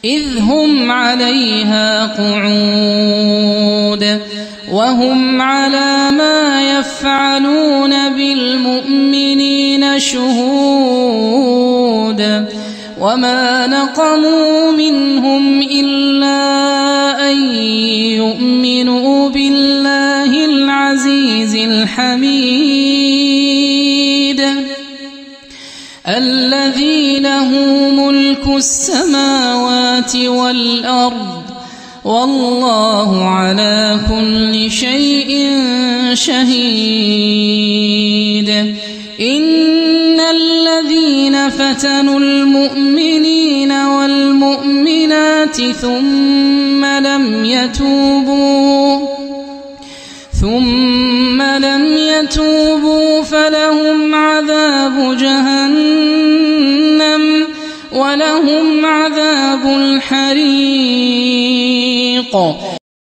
إذ هم عليها قعود وهم على ما يفعلون بالمؤمنين شهود وما نقموا منهم إلا أن يؤمنوا بالله العزيز الحميد الذي له ملك السماوات والأرض والله على كل شيء شهيد إن الذين فتنوا المؤمنين والمؤمنات ثم لم يتوبوا فلهم عذاب جهنم ولهم عذاب الحريق